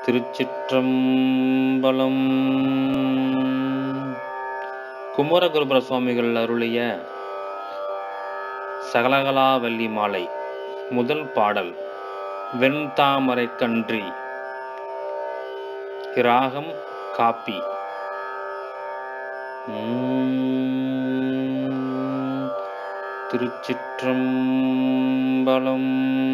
திருச்சிற்றம்பலம். குமரகுருபர சுவாமிகள் அருளிய சகலகலா வள்ளி மாலை முதல் பாடல். வெண்தாமரைக்கன்றி. ராகம் காப்பி. திருச்சிற்றம்பலம்.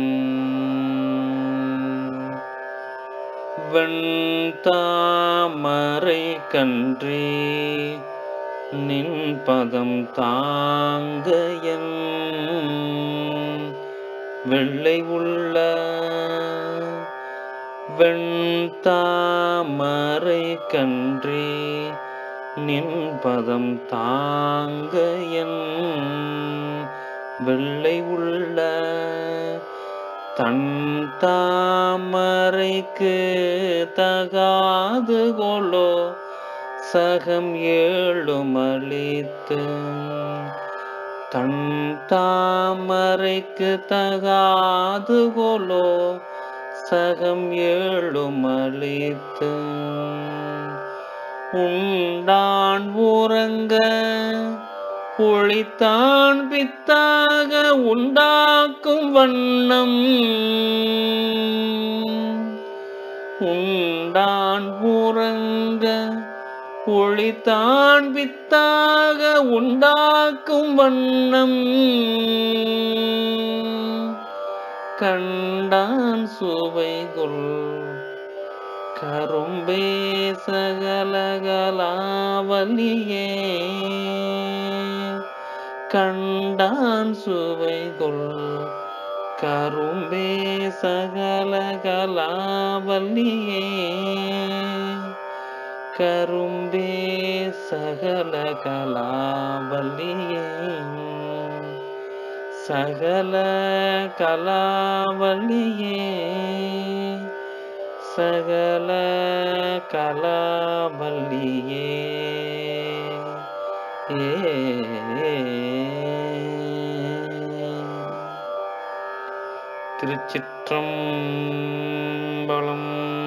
வெண்தாமரைக்கன்றி நின் பதம் தாங்கயன் வெள்ளை உள்ள வெண்தாமரைக்கன்றி நின் பதம் தாங்கயன் வெள்ளை உள்ள தன் தாமரைக்கு தகாது கொலோ சகம் ஏழுமளித்து தன் தாமரைக்கு தகாது கொலோ சகம் ஏழுமளித்து உண்டான் உறங்க ஒளித்தான் பித்தாக உண்டாக்கும் வண்ணம் உண்டான் உறங்க ஒளித்தான் பித்தாக உண்டாக்கும் வண்ணம் கண்டான் சுவைகுள் கரும்பே சகலகலா வல்லியே கண்டான் சுவைகுள் கரும்பே சகலகலா வல்லியே கரும்பே சகலகலா வல்லியே சகலகலா வல்லியே சகலகலா வல்லியே. திருச்சிற்றம்பலம்.